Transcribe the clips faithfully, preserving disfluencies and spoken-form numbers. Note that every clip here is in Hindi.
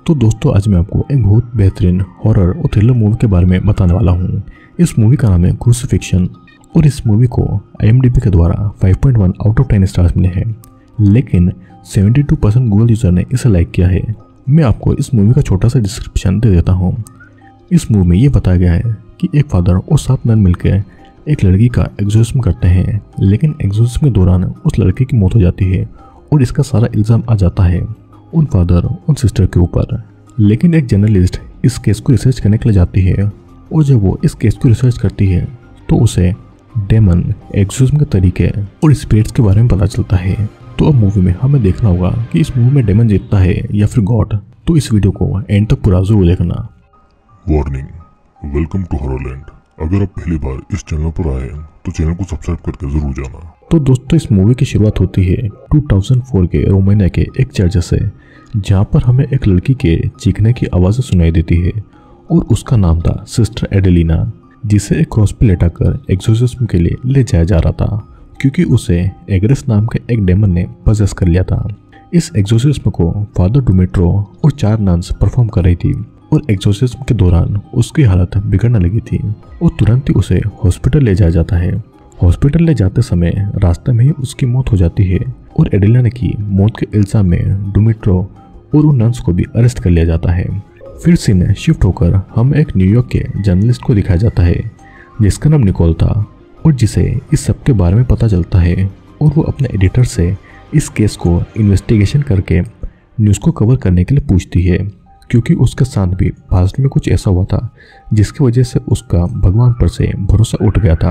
तो दोस्तों आज मैं आपको एक बहुत बेहतरीन हॉरर और थ्रिलर मूवी के बारे में बताने वाला हूँ। इस मूवी का नाम है क्रूसिफिक्शन और इस मूवी को आई एम डी बी के द्वारा five point one out of ten stars मिले हैं, लेकिन बहत्तर परसेंट गूगल यूजर ने इसे लाइक किया है। मैं आपको इस मूवी का छोटा सा डिस्क्रिप्शन दे देता हूँ। इस मूवी में ये बताया गया है कि एक फादर और सात नन मिलकर एक लड़की का एक्सोर्सिज्म करते हैं, लेकिन एक्सोर्सिज्म के दौरान उस लड़की की मौत हो जाती है और इसका सारा इल्ज़ाम आ जाता है उन फादर और सिस्टर के ऊपर। लेकिन एक जर्नलिस्ट इस केस को रिसर्च करने के लिए जाती है और जब वो इस केस को रिसर्च करती है तो उसे डेमन, एक्सोर्सिज्म के तरीके और स्पिरिट्स के बारे में पता चलता है। तो अब मूवी में हमें देखना होगा कि इस मूवी में डेमन जीतता है या फिर गॉड। तो इस वीडियो को एंड तक पूरा जरूर देखना। Warning, welcome to Horrorland. अगर आप पहली बार इस चैनल पर आए हैं तो चैनल को सब्सक्राइब करके जरूर जाना। तो दोस्तों इस मूवी की शुरुआत होती है दो हज़ार चार के रोमानिया के एक चर्च से, जहाँ पर हमें एक लड़की के चीखने की आवाज़ें सुनाई देती है और उसका नाम था सिस्टर एडेलिना, जिसे एक क्रॉस पे लेटाकर एक्सोर्सिज्म के लिए ले जाया जा रहा था क्योंकि उसे एग्रेस नाम के एक डेमन ने पजेस कर लिया था। इस एक्सोर्सिज्म को फादर डुमिट्रो और चार नन्स परफॉर्म कर रही थी और एक्सोर्सिज्म के दौरान उसकी हालत बिगड़ने लगी थी और तुरंत ही उसे हॉस्पिटल ले जाया जाता है। हॉस्पिटल ले जाते समय रास्ते में ही उसकी मौत हो जाती है और एडेलिना की मौत के इल्जाम में डुमिट्रो और उन नन्स को भी अरेस्ट कर लिया जाता है। फिर सीन शिफ्ट होकर हम एक न्यूयॉर्क के जर्नलिस्ट को दिखाया जाता है जिसका नाम निकोल था और जिसे इस सब के बारे में पता चलता है और वो अपने एडिटर से इस केस को इन्वेस्टिगेशन करके न्यूज़ को कवर करने के लिए पूछती है, क्योंकि उसके साथ भी पास्ट में कुछ ऐसा हुआ था जिसकी वजह से उसका भगवान पर से भरोसा उठ गया था।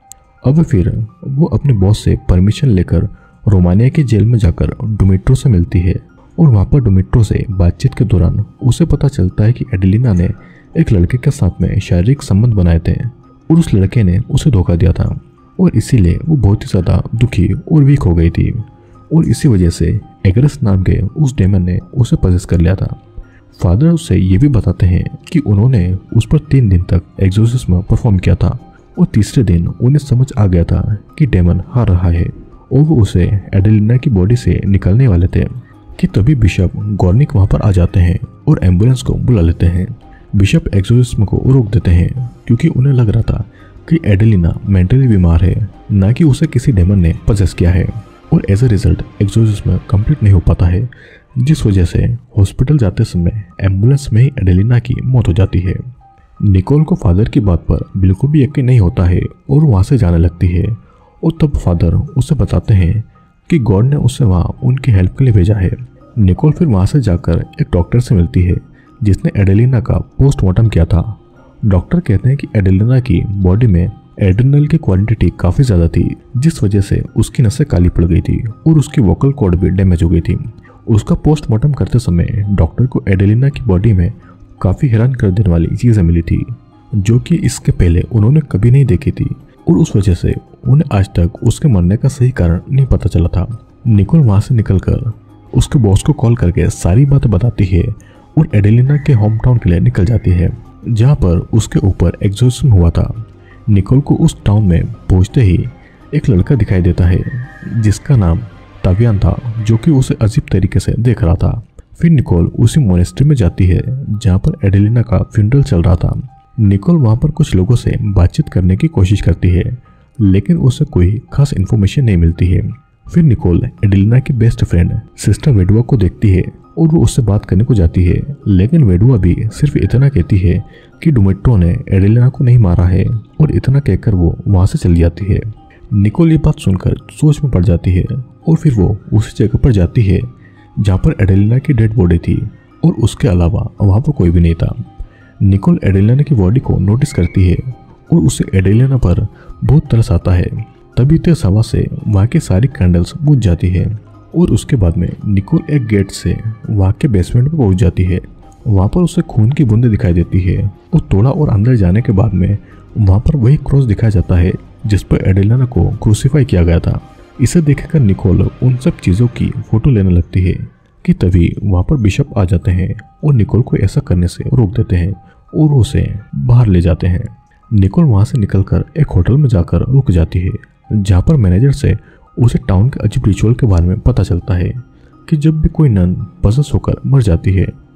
अब फिर वो अपने बॉस से परमिशन लेकर रोमानिया की जेल में जाकर डुमिट्रो से मिलती है और वहाँ पर डुमिट्रो से बातचीत के दौरान उसे पता चलता है कि एडेलिना ने एक लड़के के साथ में शारीरिक संबंध बनाए थे और उस लड़के ने उसे धोखा दिया था और इसीलिए वो बहुत ही ज़्यादा दुखी और वीक हो गई थी और इसी वजह से एग्रेस नाम के उस डेमन ने उसे पजेस कर लिया था। फादर उससे ये भी बताते हैं कि उन्होंने उस पर तीन दिन तक एक्सोर्सिज्म परफॉर्म किया था और तीसरे दिन उन्हें समझ आ गया था कि डेमन हार रहा है और वो उसे एडेलिना की बॉडी से निकलने वाले थे कि तभी बिशप गॉर्निक वहाँ पर आ जाते हैं और एम्बुलेंस को बुला लेते हैं। बिशप एक्सोर्सिज्म को रोक देते हैं क्योंकि उन्हें लग रहा था कि एडेलिना मेंटली बीमार है, ना कि उसे किसी डेमन ने पजेस किया है और as a result exorcism complete नहीं हो पाता है, जिस वजह से हॉस्पिटल जाते समय एम्बुलेंस में ही एडेलिना की मौत हो जाती है। निकोल को फादर की बात पर बिल्कुल भी यकीन नहीं होता है और वहाँ से जाने लगती है और तब फादर उसे बताते हैं कि गॉड ने उसे वहाँ उनकी हेल्प के लिए भेजा है। निकोल फिर वहाँ से जाकर एक डॉक्टर से मिलती है जिसने एडेलिना का पोस्टमार्टम किया था। डॉक्टर कहते हैं कि एडेलिना की बॉडी में एड्रेनल की क्वांटिटी काफ़ी ज़्यादा थी, जिस वजह से उसकी नसें काली पड़ गई थी और उसकी वोकल कॉर्ड भी डैमेज हो गई थी। उसका पोस्टमार्टम करते समय डॉक्टर को एडेलिना की बॉडी में काफ़ी हैरान कर देने वाली चीज़ें मिली थी जो कि इसके पहले उन्होंने कभी नहीं देखी थी और उस वजह से उन्हें आज तक उसके मरने का सही कारण नहीं पता चला था। निकोल वहाँ से निकलकर उसके बॉस को कॉल करके सारी बातें बताती है और एडेलिना के होम टाउन के लिए निकल जाती है जहाँ पर उसके ऊपर एक्सोर्सिज्म हुआ था। निकोल को उस टाउन में पहुँचते ही एक लड़का दिखाई देता है जिसका नाम तावियान था, जो कि उसे अजीब तरीके से देख रहा था। फिर निकोल उसी मोनेस्ट्री में जाती है जहाँ पर एडेलिना का फ्यूनरल चल रहा था। निकोल वहाँ पर कुछ लोगों से बातचीत करने की कोशिश करती है, लेकिन उसे कोई खास इन्फॉर्मेशन नहीं मिलती है। फिर निकोल एडेलिना की बेस्ट फ्रेंड सिस्टर वेडुआ को देखती है और वो उससे बात करने को जाती है, लेकिन वेडुआ भी सिर्फ इतना कहती है कि डुमिट्रो ने एडेलिना को नहीं मारा है और इतना कहकर वो वहाँ से चली जाती है। निकोल ये बात सुनकर सोच में पड़ जाती है और फिर वो उसी जगह पर जाती है जहाँ पर एडेलिना की डेड बॉडी थी और उसके अलावा वहाँ पर कोई भी नहीं था। निकोल एडेलिना की बॉडी को नोटिस करती है और उसे एडेलिना पर बहुत तरस आता है। तभी तेज हवा से वहाँ की सारी कैंडल्स बुझ जाती है और उसके बाद में निकोल एक गेट से वहाँ के बेसमेंट में पहुँच जाती है। वहाँ पर उसे खून की बूंदें दिखाई देती है और थोड़ा और अंदर जाने के बाद में वहाँ पर वही क्रॉस दिखाया जाता है जिस पर एडेलिना को क्रूसीफाई किया गया था। इसे देखकर निकोल उन सब चीज़ों की फोटो लेने लगती है कि तभी वहाँ पर बिशप आ जाते हैं और निकोल को ऐसा करने से रोक देते हैं और उसे बाहर ले जाते हैं। निकोल वहाँ से निकलकर एक होटल में जाकर रुक जाती है जहाँ पर मैनेजर से उसे टाउन के अजीब रिचुअल के बारे में पता चलता है कि जब भी कोई नन पजस होकर मर जाती है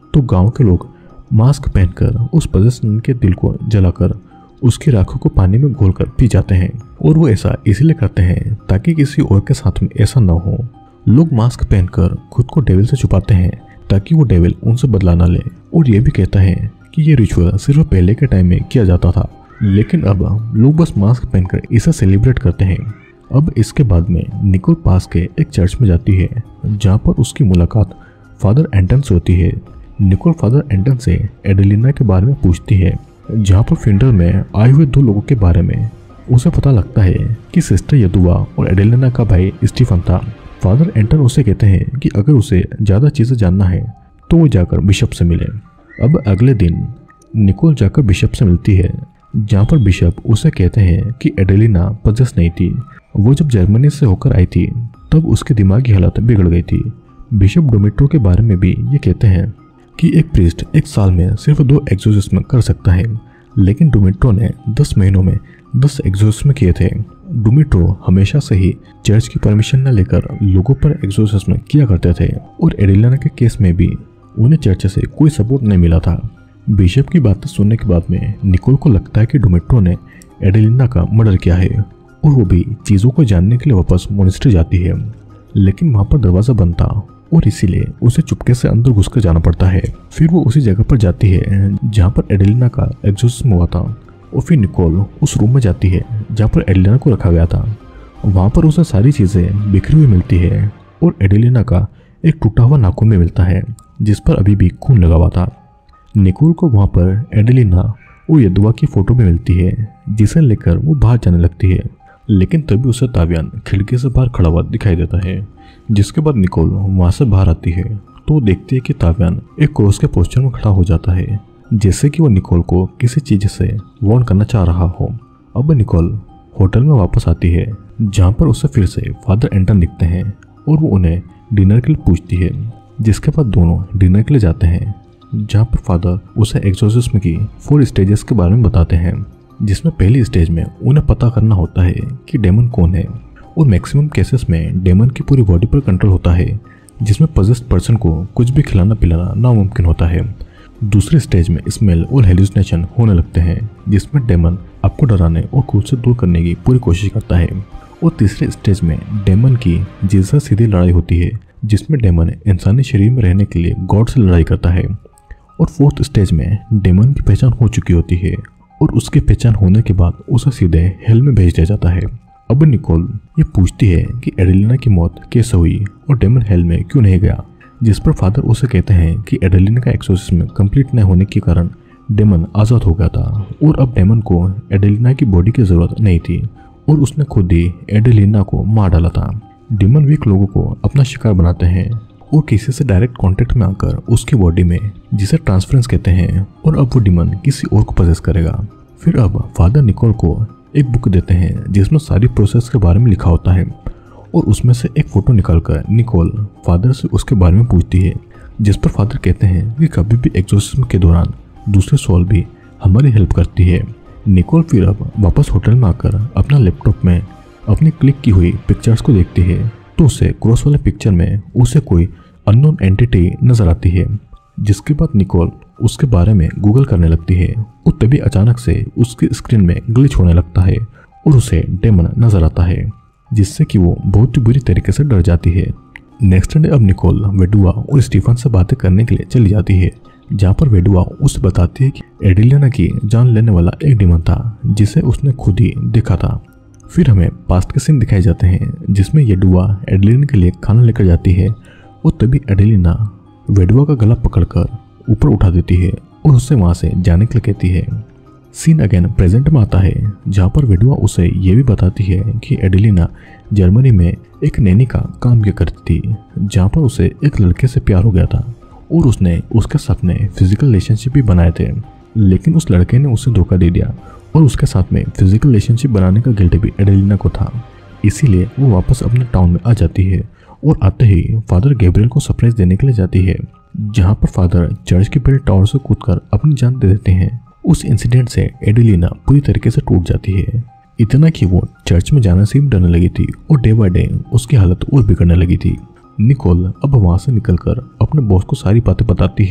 तो गांव के लोग मास्क पहनकर उस पजेशन के दिल को जलाकर उसकी राखों को पानी में घोलकर पी जाते हैं। और वो ऐसा इसलिए करते हैं ताकि किसी और के साथ में ऐसा न हो। लोग मास्क पहनकर खुद को डेविल से छुपाते हैं ताकि वो डेविल उनसे बदला ना ले। और ये भी कहता है कि ये रिचुअल सिर्फ पहले के टाइम में किया जाता था, लेकिन अब लोग बस मास्क पहनकर इसे सेलिब्रेट करते हैं। अब इसके बाद में निकोल पास के एक चर्च में जाती है जहाँ पर उसकी मुलाकात फादर एंटन से होती है। निकोल फादर एंटन से एडेलिना के बारे में पूछती है, जहाँ पर फ्यूनरल में आए हुए दो लोगों के बारे में उसे पता लगता है कि सिस्टर यदुआ और एडेलिना का भाई स्टीफन था। फादर एंटन उसे कहते हैं कि अगर उसे ज़्यादा चीज़ें जानना है तो वो जाकर बिशप से मिले। अब अगले दिन निकोल जाकर बिशप से मिलती है, जहाँ पर बिशप उसे कहते हैं कि एडेलिना पजेस नहीं थी। वो जब जर्मनी से होकर आई थी तब उसकी दिमागी हालत बिगड़ गई थी। बिशप डोमिट्रो के बारे में भी ये कहते हैं कि एक प्रीस्ट एक साल में सिर्फ दो एक्सोर्सिज्म कर सकता है, लेकिन डोमिट्रो ने दस महीनों में दस एक्सोर्सिज्म किए थे। डोमिट्रो हमेशा से ही चर्च की परमिशन न लेकर लोगों पर एक्सोर्सिज्म किया करते थे और एडेलिना के केस में भी उन्हें चर्च से कोई सपोर्ट नहीं मिला था। बिशप की बातें सुनने के बाद में निकोल को लगता है कि डोमिट्रो ने एडेलिना का मर्डर किया है और वो भी चीज़ों को जानने के लिए वापस मोनेस्ट्री जाती है, लेकिन वहाँ पर दरवाज़ा बंद था और इसीलिए उसे चुपके से अंदर घुसकर जाना पड़ता है। फिर वो उसी जगह पर जाती है जहाँ पर एडेलिना का एक्सोर्सिज्म हुआ था और फिर निकोल उस रूम में जाती है जहाँ पर एडेलिना को रखा गया था। वहाँ पर उसे सारी चीज़ें बिखरी हुई मिलती है और एडेलिना का एक टूटा हुआ नाखून भी मिलता है जिस पर अभी भी खून लगा हुआ था। निकोल को वहाँ पर एडेलिना और यदुआ की फोटो भी मिलती है जिसे लेकर वो बाहर जाने लगती है, लेकिन तभी उसे तावियान खिड़की से बाहर खड़ा हुआ दिखाई देता है। जिसके बाद निकोल वहाँ से बाहर आती है तो वो देखती है कि तावियान एक क्रॉस के पोस्टर में खड़ा हो जाता है, जैसे कि वो निकोल को किसी चीज़ से वार्न करना चाह रहा हो। अब निकोल होटल में वापस आती है जहाँ पर उसे फिर से फादर एंटन दिखते हैं और वो उन्हें डिनर के लिए पूछती है। जिसके बाद दोनों डिनर के लिए जाते हैं जहाँ पर फादर उसे एक्सोर्सिज्म की फोर स्टेजेस के बारे में बताते हैं, जिसमें पहली स्टेज में उन्हें पता करना होता है कि डेमन कौन है और मैक्सिमम केसेस में डेमन की पूरी बॉडी पर कंट्रोल होता है, जिसमें पजेस्ड पर्सन को कुछ भी खिलाना पिलाना नामुमकिन होता है। दूसरी स्टेज में स्मेल और हेलुसिनेशन होने लगते हैं, जिसमें डेमन आपको डराने और खुद से दूर करने की पूरी कोशिश करता है। और तीसरे स्टेज में डेमन की जीसस से सीधी लड़ाई होती है, जिसमें डेमन इंसानी शरीर में रहने के लिए गॉड से लड़ाई करता है। और फोर्थ स्टेज में डेमन की पहचान हो चुकी होती है और उसकी पहचान होने के बाद उसे सीधे हेल में भेज दिया जाता है। अब निकोल ये पूछती है कि एडेलिना की मौत कैसे हुई और डेमन हेल में क्यों नहीं गया, जिस पर फादर उसे कहते हैं कि एडेलिना का एक्सोर्सिज्म कंप्लीट न होने के कारण डेमन आज़ाद हो गया था और अब डेमन को एडेलिना की बॉडी की ज़रूरत नहीं थी और उसने खुद ही एडेलिना को मार डाला था। डेमन वीक लोगों को अपना शिकार बनाते हैं और किसी से डायरेक्ट कांटेक्ट में आकर उसकी बॉडी में, जिसे ट्रांसफरेंस कहते हैं, और अब वो डेमन किसी और को पजेस करेगा। फिर अब फादर निकोल को एक बुक देते हैं जिसमें सारी प्रोसेस के बारे में लिखा होता है और उसमें से एक फ़ोटो निकालकर निकोल फादर से उसके बारे में पूछती है, जिस पर फादर कहते हैं कि कभी भी एक्सोर्सिज्म के दौरान दूसरे सोल भी हमारी हेल्प करती है। निकोल फिर अब वापस होटल में आकर अपना लैपटॉप में अपनी क्लिक की हुई पिक्चर्स को देखती है तो उसे क्रॉस वाले पिक्चर में उसे कोई अननोन एंटिटी नजर आती है। जिसके बाद निकोल उसके बारे में गूगल करने लगती है और तभी अचानक से उसकी स्क्रीन में ग्लिच होने लगता है और उसे डेमन नजर आता है, जिससे कि वो बहुत ही बुरी तरीके से डर जाती है। नेक्स्ट डे अब निकोल वेडुआ और स्टीफन से बातें करने के लिए चली जाती है, जहाँ पर वेडुआ उसे बताती है कि एडेलिना की जान लेने वाला एक डेमन था जिसे उसने खुद ही देखा था। फिर हमें पास्ट के सीन दिखाए जाते हैं जिसमें येडुआ एडेलिना के लिए खाना लेकर जाती है और तभी एडेलिना वेडुआ का गला पकड़कर ऊपर उठा देती है और उससे वहाँ से जाने के लिए कहती है। सीन अगेन प्रेजेंट में आता है जहाँ पर वेडुआ उसे ये भी बताती है कि एडेलिना जर्मनी में एक नैनी का काम किया करती थी, जहाँ पर उसे एक लड़के से प्यार हो गया था और उसने उसके साथ में फिजिकल रिलेशनशिप भी बनाए थे, लेकिन उस लड़के ने उसे धोखा दे दिया और उसके साथ में फिजिकल रिलेशनशिप बनाने का गिल्ट भी एडेलिना को था। इसीलिए वो वापस अपने टाउन में आ जाती है और आते ही फादर गैब्रियल को सरप्राइज देने के लिए जाती है, जहाँ पर फादर चर्च के बड़े टावर से कूदकर अपनी जान दे देते हैं। उस इंसिडेंट से एडेलिना पूरी तरीके से टूट जाती है, इतना कि वो चर्च में जाने से भी डरने लगी थी और डे बाय डे उसकी हालत और बिगड़ने लगी थी। निकोल अब वहाँ से निकलकर अपने बॉस को सारी बातें बताती है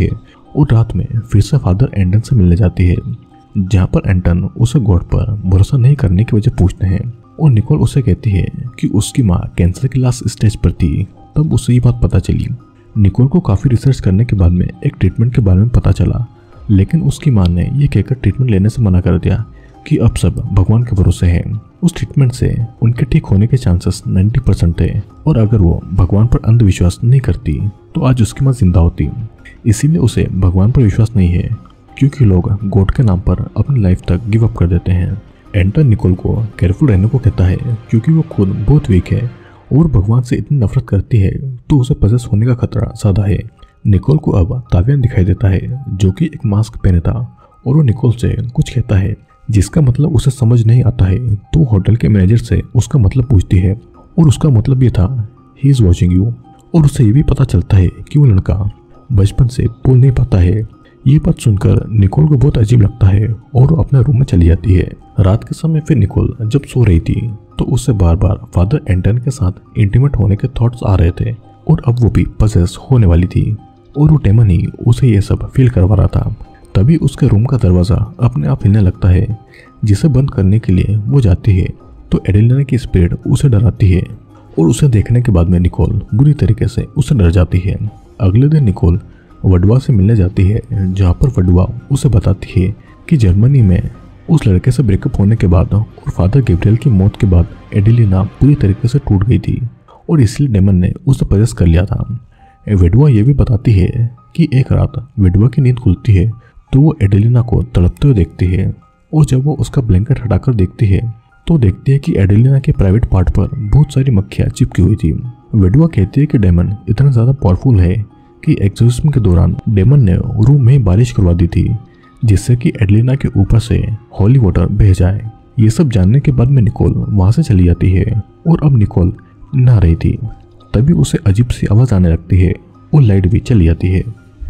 और रात में फिर से फादर एंटन से मिलने जाती है, जहाँ पर एंटन उसे गॉड पर भरोसा नहीं करने की वजह पूछते हैं और निकोल उसे कहती है कि उसकी माँ कैंसर के लास्ट स्टेज पर थी। तब उसे ये बात पता चली। निकोल को काफ़ी रिसर्च करने के बाद में एक ट्रीटमेंट के बारे में पता चला, लेकिन उसकी माँ ने यह कहकर ट्रीटमेंट लेने से मना कर दिया कि अब सब भगवान के भरोसे हैं। उस ट्रीटमेंट से उनके ठीक होने के चांसेस नब्बे परसेंट थे और अगर वो भगवान पर अंधविश्वास नहीं करती तो आज उसकी माँ जिंदा होती। इसीलिए उसे भगवान पर विश्वास नहीं है, क्योंकि लोग गॉड के नाम पर अपनी लाइफ तक गिव अप कर देते हैं। एंटन निकोल को केयरफुल रहने को कहता है, क्योंकि वो खुद बहुत वीक है और भगवान से इतनी नफरत करती है तो उसे पजेस होने का खतरा ज्यादा है। निकोल को अब तावियान दिखाई देता है, जो कि एक मास्क पहने था, और वो निकोल से कुछ कहता है जिसका मतलब उसे समझ नहीं आता है। तो होटल के मैनेजर से उसका मतलब पूछती है और उसका मतलब ये था ही इज वॉचिंग यू। और उसे ये भी पता चलता है कि वो लड़का बचपन से बोल नहीं पाता है। ये बात सुनकर निकोल को बहुत अजीब लगता है और वो अपने रूम में चली जाती है। रात के समय फिर निकोल जब सो रही थी तो उससे बार बार फादर एंटन के साथ इंटीमेट होने के थॉट्स आ रहे थे और अब वो भी पजेस होने वाली थी और वो डेमन ही उसे ये सब फील करवा रहा था। तभी उसके रूम का दरवाजा अपने आप हिलने लगता है, जिसे बंद करने के लिए वो जाती है तो एडेलिना की स्पिरिट उसे डराती है और उसे देखने के बाद में निकोल बुरी तरीके से उसे डर जाती है। अगले दिन निकोल वडवा से मिलने जाती है, जहाँ पर वडवा उसे बताती है कि जर्मनी में उस लड़के से ब्रेकअप होने के बाद और फादर गैब्रियल की मौत के बाद एडेलिना पूरी तरीके से टूट गई थी और इसलिए डेमन ने उसे पजेस कर लिया था। विडवा ये भी बताती है कि एक रात विडवा की नींद खुलती है तो वो एडेलिना को तड़पते हुए देखती है और जब वो उसका ब्लैंकेट हटाकर देखती है तो देखती है कि एडेलिना के प्राइवेट पार्ट पर बहुत सारी मक्खियाँ चिपकी हुई थी। विडवा कहती है कि डेमन इतना ज़्यादा पावरफुल है कि एक्सोर्सिज्म के दौरान डेमन ने रूम में बारिश करवा दी थी, जिससे कि एडेलिना के ऊपर से हॉली वाटर बह जाए। ये सब जानने के बाद में निकोल वहाँ से चली जाती है और अब निकोल नहा रही थी। तभी उसे अजीब सी आवाज़ आने लगती है और लाइट भी चली जाती है,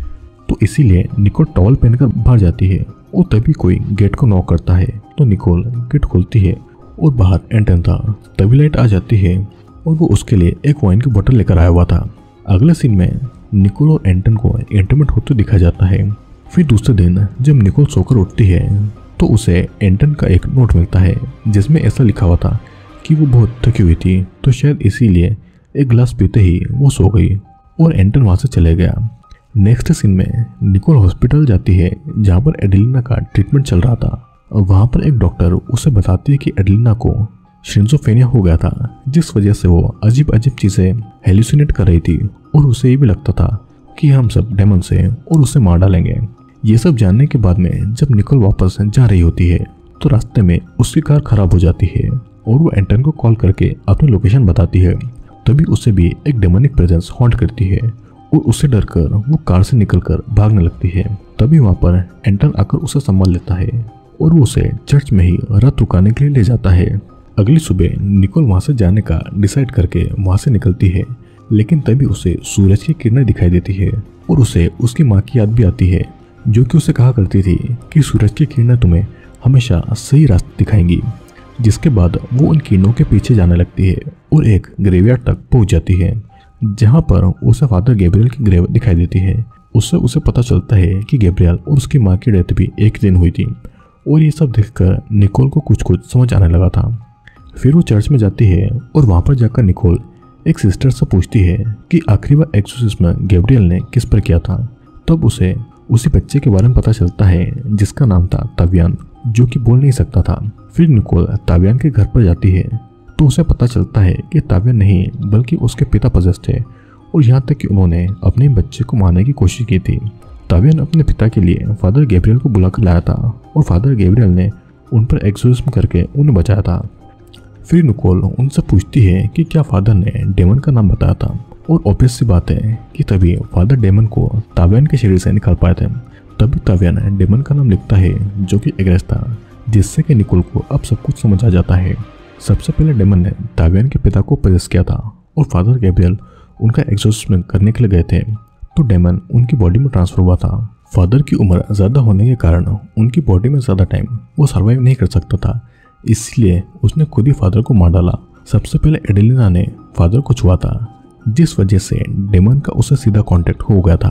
तो इसीलिए निकोल टॉवल पहनकर बाहर जाती है और तभी कोई गेट को नॉक करता है तो निकोल गेट खोलती है और बाहर एंटन था। तभी लाइट आ जाती है और वो उसके लिए एक वाइन की बोतल लेकर आया हुआ था। अगले सीन में निकोल और एंटन को इंटीमेट होते दिखाया जाता है। फिर दूसरे दिन जब निकोल सोकर उठती है तो उसे एंटन का एक नोट मिलता है, जिसमें ऐसा लिखा हुआ था कि वो बहुत थकी हुई थी तो शायद इसीलिए एक गिलास पीते ही वो सो गई और एंटन वहाँ से चले गया। नेक्स्ट सीन में निकोल हॉस्पिटल जाती है, जहाँ पर एडेलिना का ट्रीटमेंट चल रहा था। वहाँ पर एक डॉक्टर उसे बताती है कि एडेलिना को शिज़ोफ्रेनिया हो गया था, जिस वजह से वो अजीब अजीब चीज़ें हेलुसिनेट कर रही थी और उसे ये भी लगता था कि हम सब डेमन से और उसे मार डालेंगे। ये सब जानने के बाद में जब निकोल वापस जा रही होती है तो रास्ते में उसकी कार खराब हो जाती है और वो एंटन को कॉल करके अपनी लोकेशन बताती है। तभी उसे भी एक डेमोनिक प्रेजेंस हॉन्ट करती है और उससे डरकर वो कार से निकलकर भागने लगती है। तभी वहाँ पर एंटन आकर उसे संभाल लेता है और वो उसे चर्च में ही रात रुकाने के लिए ले जाता है। अगली सुबह निकोल वहाँ से जाने का डिसाइड करके वहाँ से निकलती है, लेकिन तभी उसे सूरज की किरणें दिखाई देती है और उसे उसकी माँ की याद भी आती है, जो कि उसे कहा करती थी कि सूरज की किरणें तुम्हें हमेशा सही रास्ते दिखाएंगी। जिसके बाद वो उन किरणों के पीछे जाने लगती है और एक ग्रेवयार्ड तक पहुंच जाती है, जहां पर उसे फादर गैब्रियल की ग्रेव दिखाई देती है। उससे उसे पता चलता है कि गैब्रियल और उसकी माँ की डेथ भी एक दिन हुई थी और ये सब देखकर निकोल को कुछ कुछ समझ आने लगा था। फिर वो चर्च में जाती है और वहाँ पर जाकर निकोल एक सिस्टर से पूछती है कि आखिरी बार एक्सोर्सिज्म गैब्रियल ने किस पर किया था। तब उसे उसी बच्चे के बारे में पता चलता है जिसका नाम था तावियान, जो कि बोल नहीं सकता था। फिर निकोल तावियान के घर पर जाती है तो उसे पता चलता है कि तावियान नहीं बल्कि उसके पिता पजेस थे और यहाँ तक कि उन्होंने अपने बच्चे को मारने की कोशिश की थी। तावियान अपने पिता के लिए फादर गैब्रियल को बुलाकर लाया था और फादर गैब्रियल ने उन पर एक्सोर्सिज्म करके उन्हें बचाया था। फिर निकोल उनसे पूछती है कि क्या फादर ने डेमन का नाम बताया था और ऑब्वियस सी बात है कि तभी फादर डेमन को तावियान के शरीर से निकाल पाए थे। तभी तावियान डेमन का नाम लिखता है जो कि एग्रेस था, जिससे कि निकोल को अब सब कुछ समझ आ जाता है। सबसे पहले डेमन ने तावियान के पिता को पजेस किया था और फादर गैब्रियल उनका एक्सोर्सिज्म करने के लिए गए थे तो डेमन उनकी बॉडी में ट्रांसफर हुआ था। फादर की उम्र ज़्यादा होने के कारण उनकी बॉडी में ज़्यादा टाइम वो सर्वाइव नहीं कर सकता था, इसलिए उसने खुद ही फादर को मार डाला। सबसे पहले एडेलिना ने फादर को छुआ था, जिस वजह से डेमन का उससे सीधा कांटेक्ट हो गया था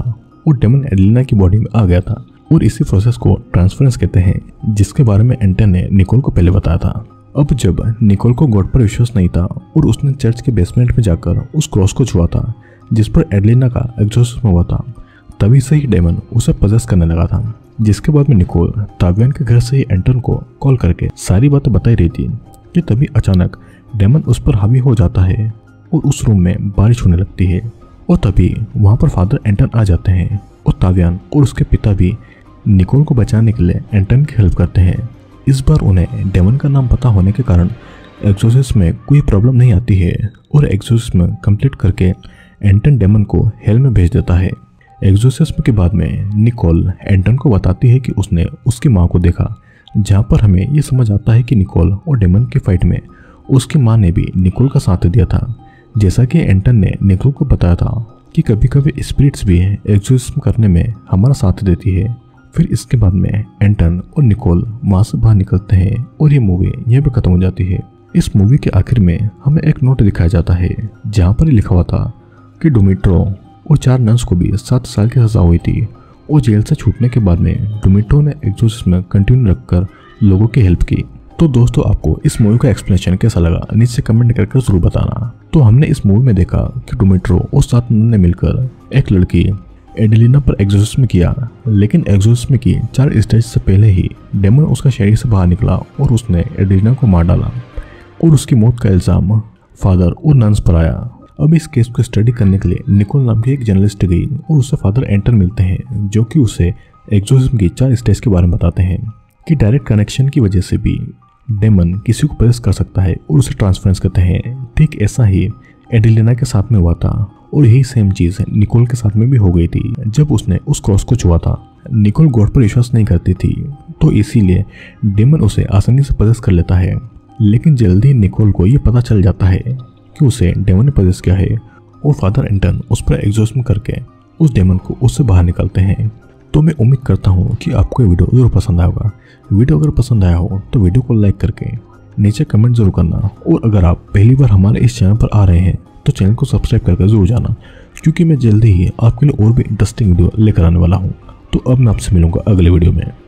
और डेमन एडेलिना की बॉडी में आ गया था और इसी प्रोसेस को ट्रांसफरेंस कहते हैं, जिसके बारे में एंटन ने निकोल को पहले बताया था। अब जब निकोल को गॉड पर विश्वास नहीं था और उसने चर्च के बेसमेंट में जाकर उस क्रॉस को छुआ था जिस पर एडेलिना का एग्जॉर्सिज्म हुआ था, तभी से ही डेमन उसे पजेस करने लगा था। जिसके बाद में निकोल तावियन के घर से ही एंटन को कॉल करके सारी बातें बताई रही थी कि तभी अचानक डेमन उस पर हावी हो जाता है और उस रूम में बारिश होने लगती है और तभी वहाँ पर फादर एंटन आ जाते हैं और तावियन और उसके पिता भी निकोल को बचाने के लिए एंटन की हेल्प करते हैं। इस बार उन्हें डेमन का नाम पता होने के कारण एग्जॉर्सिज्म में कोई प्रॉब्लम नहीं आती है और एग्जॉर्सिज्म कंप्लीट करके एंटन डेमन को हेल में भेज देता है। एग्जॉर्सिज्म के बाद में निकोल एंटन को बताती है कि उसने उसकी माँ को देखा, जहाँ पर हमें ये समझ आता है कि निकोल और डेमन की फाइट में उसकी माँ ने भी निकोल का साथ दिया था। जैसा कि एंटन ने निकोल को बताया था कि कभी कभी स्पिरिट्स भी एग्जॉर्सिज्म करने में हमारा साथ देती है। फिर इसके बाद में एंटन और निकोल वहाँ से बाहर निकलते हैं और ये मूवी यहीं पर खत्म हो जाती है। इस मूवी के आखिर में हमें एक नोट दिखाया जाता है जहाँ पर लिखा हुआ था कि डोमिट्रो और चार नन्स को भी सात साल की सजा हुई थी और जेल से छूटने के बाद में डोमिट्रो ने एग्जॉर्सिज्म कंटिन्यू रखकर लोगों की हेल्प की। तो दोस्तों, आपको इस मूवी का एक्सप्लेनेशन कैसा लगा नीचे कमेंट करके जरूर बताना। तो हमने इस मूवी में देखा कि डोमिट्रो और सात नन ने मिलकर एक लड़की एडेलिना पर एग्जॉर्सिज्म किया, लेकिन एग्जॉर्सिज्म की चार स्टेज से पहले ही डेमन उसका शरीर से बाहर निकला और उसने एडेलिना को मार डाला और उसकी मौत का इल्जाम फादर और नन्स पर आया। अब इस केस को स्टडी करने के लिए निकोल नाम की एक जर्नलिस्ट गई और उससे फादर एंटन मिलते हैं, जो कि उसे एग्जॉर्सिज्म की चार स्टेज के बारे में बताते हैं कि डायरेक्ट कनेक्शन की वजह से भी डेमन किसी को प्रेस कर सकता है और उसे ट्रांसफरेंस करते हैं। ठीक ऐसा ही एडेलिना के साथ में हुआ था और यही सेम चीज़ निकोल के साथ में भी हो गई थी जब उसने उस क्रॉस को छुआ था। निकोल गॉड पर विश्वास नहीं करती थी, तो इसीलिए डेमन उसे आसानी से पजेस कर लेता है। लेकिन जल्दी निकोल को ये पता चल जाता है कि उसे डेमन ने पजेस किया है और फादर एंटन उस पर एग्जॉर्सिज्म करके उस डेमन को उससे बाहर निकालते हैं। तो मैं उम्मीद करता हूँ कि आपको ये वीडियो जरूर पसंद आया होगा। वीडियो अगर पसंद आया हो तो वीडियो को लाइक करके नीचे कमेंट जरूर करना, और अगर आप पहली बार हमारे इस चैनल पर आ रहे हैं तो चैनल को सब्सक्राइब करके जरूर जाना, क्योंकि मैं जल्दी ही आपके लिए और भी इंटरेस्टिंग वीडियो लेकर आने वाला हूँ। तो अब मैं आपसे मिलूंगा अगले वीडियो में।